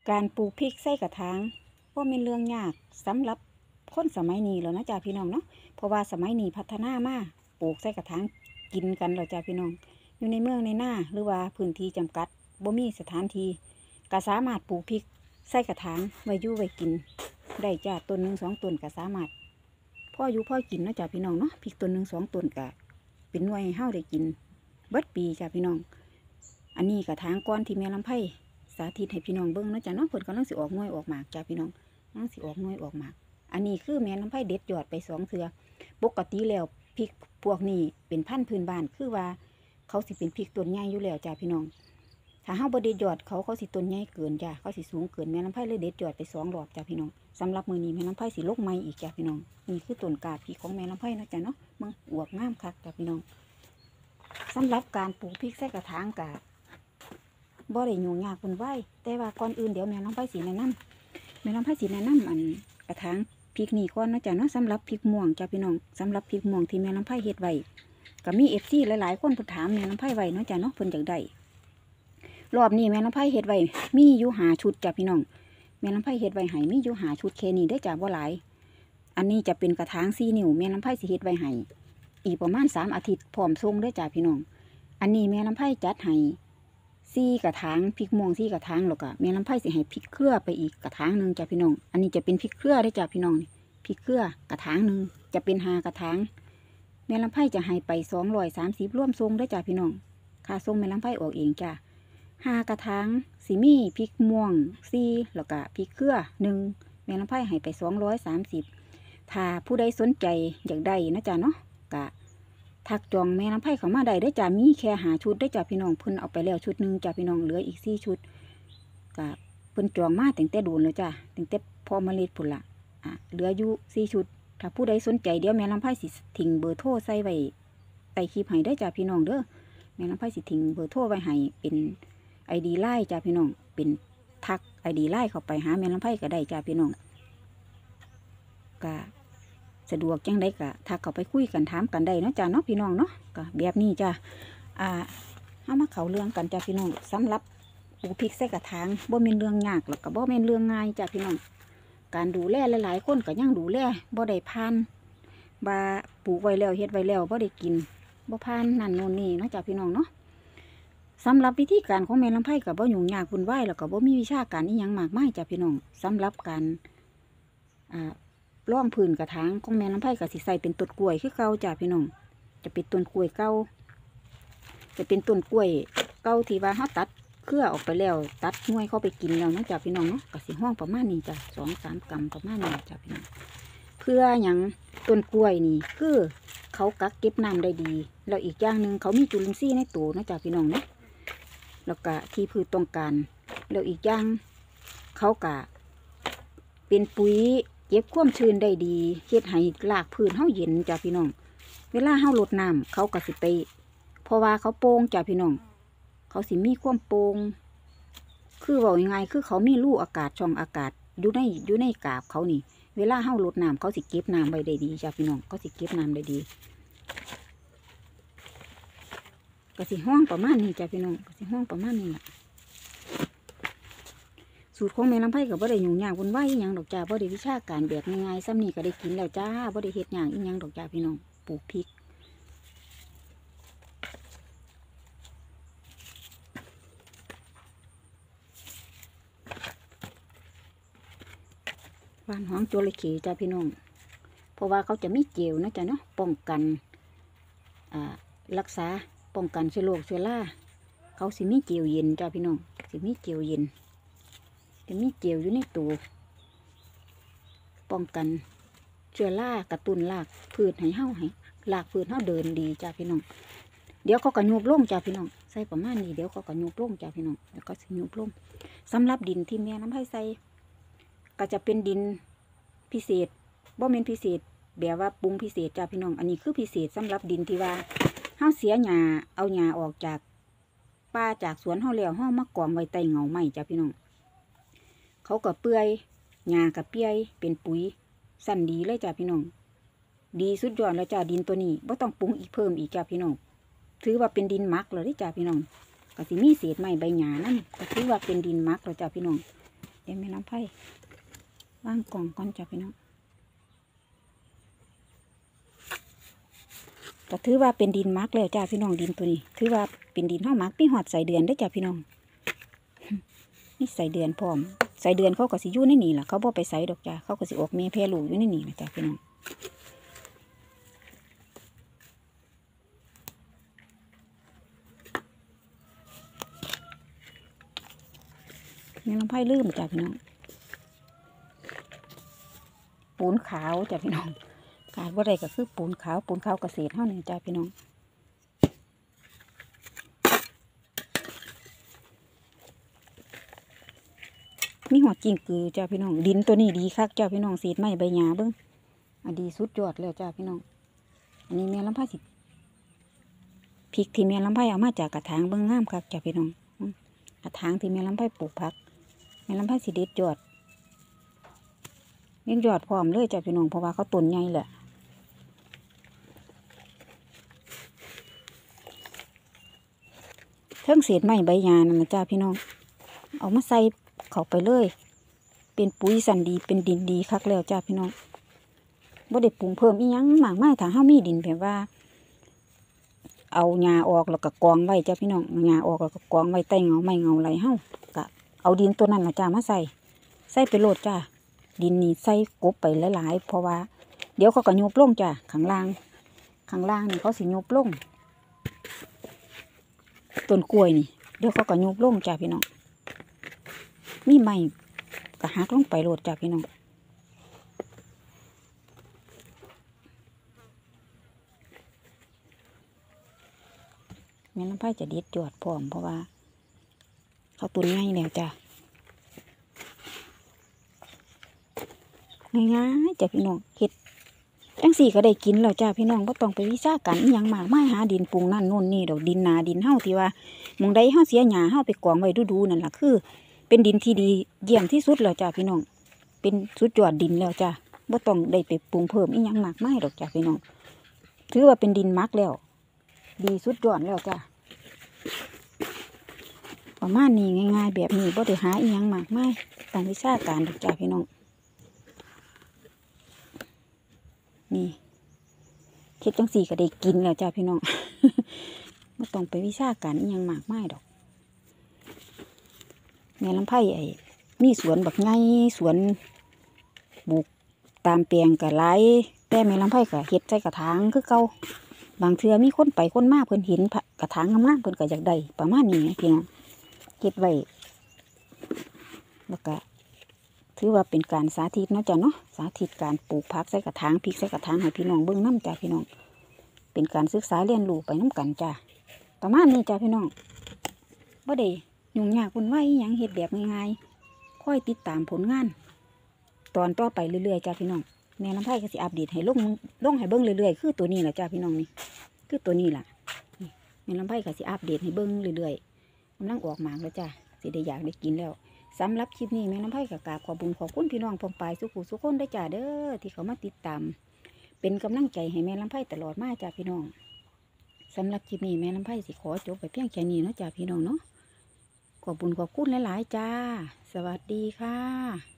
การปลูกพริกใส่กระถางว่าเป็นเรื่องยากสำหรับคนสมัยนี้แล้วนะจ๊ะพี่น้องเนาะเพราะว่าสมัยนี้พัฒนามาปลูกใส่กระถางกินกันแล้วจ้ะพี่น้องอยู่ในเมืองในหน้าหรือว่าพื้นที่จำกัดบ่มีสถานที่ก็สามารถปลูกพริกใส่กระถางไว้อยู่ไว้กินได้จ้ะต้นหนึ่งสองต้นก็สามารถพ่ออยู่พ่อกินนะจ๊ะพี่น้องเนาะพริกต้นหนึ่งสองต้นก็เป็นหน่วยให้เฮาได้กินเบิดปีจ้ะพี่น้องอันนี้กระถางก้อนที่แม่ลำไผ่สาธิตให้พี่น้องเบิ่งนะจ๊ะเนาะเพิ่นกำลังสิออกหน่วยออกหมากจ้ะพี่น้องกำลังสิออกหน่วยออกหมากอันนี้คือแม่ลำไผ่เด็ดยอดไปสองเทื่อปกติแล้วพริกพวกนี้เป็นพันธุ์พื้นบ้านคือว่าเขาสิเป็นพริกต้นใหญ่อยู่แล้วจ้ะพี่น้องถ้าเฮาบ่เด็ดยอดเขาสิต้นใหญ่เกินจ้ะเขาสิสูงเกินแม่ลำไผ่เลยเด็ดยอดไป2 รอบจ้ะพี่น้องสำหรับมื้อนี้แม่ลำไผ่สิลกใหม่อีกจ้ะพี่น้องนี่คือต้นกาพริกของแม่ลำไผ่นะจ้ะเนาะมันอวบงามคักจ้ะพี่น้องสำหรับการปลูกพริกใส่กระถางกะบ่ได้ยุ่งยากวุ่นวายแต่ว่าก่อนอื่นเดี๋ยวแม่ลำไผ่สิแนะนำอันกระถางพริกนี่ก่อนนะจ๊ะเนาะสำหรับพริกม่วงจ้ะพี่น้องสำหรับพริกม่วงที่แม่ลำไผ่เฮ็ดไว้ก็มีFCหลายๆคนเพิ่นถามแม่ลำไผ่ไว้เนาะจ้ะเนาะเพิ่นอยากได้รอบนี้แม่ลำไผ่เฮ็ดไว้มีอยู่5 ชุดจ้ะพี่น้องแม่ลำไผ่เฮ็ดไว้ให้มีอยู่5 ชุดแค่นี้เด้อจ้ะบ่หลายอันนี้จะเป็นกระถาง4 นิ้วแม่ลำไผ่สิเฮ็ดไว้ให้อีกประมาณ3 อาทิตย์พร้อมส่งเด้อจ้ะพี่น้องอันนี้แม่ลำไผ่จัดให้4 กระถางพริกม่วง4 กระถางแล้วก็แม่ลำไผ่สิให้พริกเครือไปอีกกระถางหนึ่งจ้ะพี่น้องอันนี้จะเป็นพริกเครือได้จ้ะพี่น้องพริกเครือกระถางหนึ่งจะเป็น5 กระถางแม่ลำไผ่จะให้ไป230ร่วมทรงได้จ้ะพี่น้องค่าทรงแม่ลำไผ่ออกเองจ้ะ5 กระถางสิมีพริกม่วง4แล้วก็พริกเครือ1แม่ลำไผ่ให้ไป230ถ้าผู้ใดสนใจอยากได้นะจ้ะเนาะก็ทักจองแม่ลำไผ่เข้ามาได้จ้ะมีแค่5 ชุดได้จ้ะพี่น้องเพิ่นเอาไปแล้วชุดหนึ่งจ้ะพี่น้องเหลืออีก4 ชุดก็เพิ่นจองมาตั้งแต่โดนแล้วจ้ะตั้งแต่พอเมล็ดพุ่นละเหลืออยู่4 ชุดถ้าผู้ใดสนใจเดี๋ยวแม่ลำไผ่สิทิ้งเบอร์โทรใส่ไว้ใต้คลิปให้ได้จ้ะพี่น้องเด้อแม่ลำไผ่สิทิ้งเบอร์โทรไว้ให้เป็นID ไลน์จ้ะพี่น้องเป็นทัก ID ไลน์เข้าไปหาแม่ลำไผ่ก็ได้จ้ะพี่น้องก็สะดวกจังได้ก็ทักเข้าไปคุยกันถามกันได้เนาะจ้ะเนาะพี่น้องเนาะก็แบบนี้จ้ะเอามาเข้าเรื่องกันจ้ะพี่น้องสำหรับปลูกพริกใส่กระถางบ่แม่นเรื่องยากแล้วก็บ่แม่นเรื่องง่ายจ้ะพี่น้องการดูแลหลายๆคนก็ยังดูแลบ่ได้ผ่านบ่าปลูกไว้แล้วเฮ็ดไว้แล้วบ่ได้กินบ่ผ่านนั่นโน่นนี่เนาะจ้ะพี่น้องเนาะสำหรับวิธีการของแม่ลำไผ่ก็บ่ยุ่งยากวุ่นวายแล้วก็บ่มีวิชาการอีหยังมากมายจ้ะพี่น้องสำหรับการร่องพื้นกระถางของแม่ลำไผ่ก็สิใส่เป็นต้นกล้วยคือเก่าจ้ะพี่น้องจะเป็นต้นกล้วยเก่าจะเป็นต้นกล้วยเก่าที่ว่าเขาตัดเครือออกไปแล้วตัดหน่วยเข้าไปกินแล้วนะจ้ะพี่น้องเนาะก็สิห้องประมาณนี้จ้ะ2-3 กรัมประมาณนี้จ้ะพี่น้องเพื่ออย่างต้นกล้วยนี่คือเขากักเก็บน้ำได้ดีแล้วอีกอย่างหนึ่งเขามีจุลินทรีย์ในตัวนะจ้ะพี่น้องเนาะแล้วก็ที่พืชต้องการแล้วอีกอย่างเขากะเป็นปุ๋ยเก็บความชื้นได้ดีเฮ็ดให้รากพืชเฮาเย็นจ้ะพี่น้องเวลาเฮารดน้ำเขาก็สิไปเพราะว่าเขาโป่งจ้ะพี่น้องเขาสิมีความโป่งคือว่ายังไงคือเขามีรูอากาศช่องอากาศอยู่ในกาบเขานี่เวลาเฮารดน้ำเขาสิเก็บน้ำไว้ได้ดีจ้ะพี่น้องเขาสิเก็บน้ำได้ดีก็สิห้องประมาณนี้จ้ะพี่น้องก็สิห้องประมาณนี้แหละสูตรของแม่ลำไผ่ก็บ่ได้ยุ่งยากวุ่นวายอีหยังดอกจ้าบ่ได้วิชาการแบบง่ายๆซ้ำนี่ก็ได้กินแล้วจ้าบ่ได้เฮ็ดหยังอีหยังดอกจ้าพี่น้องปลูกพริกบ้านห้องโจระเข้จ้าพี่น้องเพราะว่าเขาจะมีเจลนะจ้าเนาะป้องกันรักษาป้องกันเชื้อโรคเชื้อราเขาสิมีเจลเย็นจ้าพี่น้องสิมีเจลเย็นจะมีเจลอยู่ในตู้ป้องกันเชื้อรากระตุ้นรากพืชให้รากพืชเฮาเดินดีจ้าพี่น้องเดี๋ยวเขาก็ยุบลงจ้าพี่น้องใส่ประมาณนี้เดี๋ยวเขาก็ยุบลงจ้าพี่น้องแล้วก็สิยุบลงสำหรับดินที่แม่ลำไผ่ใส่ก็จะเป็นดินพิเศษบ่แม่นพิเศษแบบว่าปรุงพิเศษจ้าพี่น้องอันนี้คือพิเศษสำหรับดินที่ว่าเฮาเสียหญ้าเอาหญ้าออกจากป่าจากสวนเฮาแล้วเฮามากองไว้ใต้เงาไม้จ้าพี่น้องเขาก็เปื่อยหญ้าก็เปื่อยเป็นปุ๋ยสั่นดีเลยจ้าพี่น้องดีสุดยอดแล้วจ้าดินตัวนี้บ่ต้องปรุงอีกเพิ่มอีกจ้าพี่น้องถือว่าเป็นดินหมักเลยจ้าพี่น้องก็สิมีเศษไม้ใบหญ้านั่นก็ถือว่าเป็นดินหมักแล้วจ้าพี่น้องเดี๋ยวแม่ลำไผ่ว่างกล่องก่อนจ้ะพี่น้องก็ถือว่าเป็นดินมักแล้วจ้าพี่น้องดินตัวนี้ถือว่าเป็นดินห้องมักพี่หอดใส่เดือนได้จ้าพี่น้องนี่ใส่เดือนพร้อมใส่เดือนเขาก็สิอยู่ในนี่แหละเขาบ่ไปใส่ดอกจ้าเขาก็สิออกเมียแพร่ลูกอยู่ในนี่แหละจ้าพี่น้องแม่ลำไผ่ลืมจ้าพี่น้องปูนขาวจ้าพี่น้องขาดว่าใดก็คือปูนขาวเกษตรเท่านี้จ้าพี่น้องมีหัวกิ่งกือจ้าพี่น้องดินตัวนี้ดีคักจ้าพี่น้องเศษไม้ใบหญ้าเบิ้งอันดีสุดยอดแล้วจ้าพี่น้องอันนี้แม่ลำไผ่สิพริกที่แม่ลำไผ่เอามาจากกระถางเบิ้งงามคักจ้าพี่น้องกระถางที่แม่ลำไผ่ปลูกผักแม่ลำไผ่สิเด็ดยอดเด็ดยอดพร้อมเลยจ้าพี่น้องเพราะว่าเขาต้นใหญ่แหละเทิงเศษไม้ใบหญ้านั่นนะจ้าพี่น้องเอามาใส่เข้าไปเลยเป็นปุ๋ยสันดีเป็นดินดีคักแล้วจ้าพี่น้องบ่ได้ปรุงเพิ่มอีหยังมากมายถ้าเฮามีดินแบบว่าเอาหญ้าออกแล้วก็กองไว้จ้าพี่น้องหญ้าออกแล้วก็กองไว้ใต้เงาไม้เงาไรเฮาก็เอาดินตัวนั้นล่ะจ้ามาใส่ไปโลดจ้าดินนี่ใส่กบไปหลายๆเพราะว่าเดี๋ยวเขาก็ยุบลงจ้าข้างล่างนี่เขาสิยุบลงต้นกล้วยนี่เดี๋ยวเขาก็ยุบลงจ้าพี่น้องมีไม้ก็หักลงไปโลดจ้าพี่น้องแม่ลำไผ่จะเด็ดจวดพร้อมเพราะว่าเขาตุนง่ายแล้วจ้าง่ายๆจ้าพี่น้องเฮ็ดจังสี่ก็ได้กินแล้วจ้าพี่น้องบ่ต้องไปวิชาการอีหยังมากมายหาดินปรุงนั่นโน่นนี่ดอกดินนาดินเฮาที่ว่าหม้องใดเฮาเสียหญ้าเฮาไปกองไว้ดูๆนั่นล่ะคือเป็นดินที่ดีเยี่ยมที่สุดแล้วจ้าพี่น้องเป็นสุดยอดดินแล้วจ้าบ่ต้องได้ไปปรุงเพิ่มอีหยังมากมายดอกจ้าพี่น้องถือว่าเป็นดินมักแล้วดีสุดยอดแล้วจ้าประมาณนี้ง่ายๆแบบนี้บ่ได้หาอีหยังมากมายต้องวิชาการดอกจ้าพี่น้องนี่เฮ็ดจังสี่ก็ได้กินแล้วจ้าพี่น้องบ่ต้องไปวิชาการอีหยังมากมายดอกแม่ลำไผ่มีสวนบักไงสวนปลูกตามแปลงก็หลายแต่แม่ลำไผ่ก็เฮ็ดใส่กระถางคือเก่าบางเทื่อมีคนไปคนมาเพิ่นเห็นกระถางงามๆเพิ่นก็อยากได้ประมาณนี้พี่น้องเฮ็ดไว้แล้วก็ถือว่าเป็นการสาธิตเนาะจ้ะเนาะสาธิตการปลูกผักใส่กระถางพริกใส่กระถางให้พี่น้องเบิ่งน้ำจ้ะพี่น้องเป็นการศึกษาเรียนรู้ไปน้ำกันจ้ะประมาณนี้จ้ะพี่น้องบ่ได้ยุ่งยากวุ่นวายอิหยังเฮ็ดแบบง่ายๆค่อยติดตามผลงานตอนต่อไปเรื่อยๆจ้ะพี่น้องแม่ลำไผ่ก็สิอัปเดตให้ลงให้เบิ่งเรื่อยๆคือตัวนี้แหละจ้ะพี่น้องนี่คือตัวนี้ล่ะแม่ลำไผ่ก็สิอัปเดตให้เบิ่งเรื่อยๆกำลังออกหมากแล้วจ้ะสิได้อยากได้กินแล้วสำหรับคลิปนี้แม่น้ำไผ่กับกราบขอบคุญขอบคุณพี่น้องพงปายสุขุสุขคนได้จ้าเด้อที่เขามาติดตามเป็นกำลังใจให้แม่ลำไผ่ตลอดมาจ้าพี่น้องสำหรับคลิปนี้แม่ลำไผ่สิขอจบไปเพียงแค่นี้เนาะจ้าพี่น้องเนาะขอบคุญขอบคุณหลายๆจ้าสวัสดีค่ะ